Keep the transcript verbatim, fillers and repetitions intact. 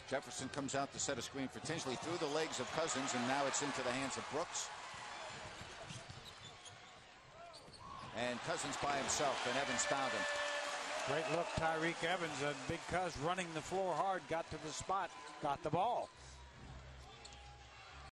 Jefferson comes out to set a screen for Tinsley through the legs of Cousins, and now it's into the hands of Brooks. And Cousins by himself, and Evans found him. Great look, Tyreke Evans, and Big Cuz running the floor hard, got to the spot, got the ball.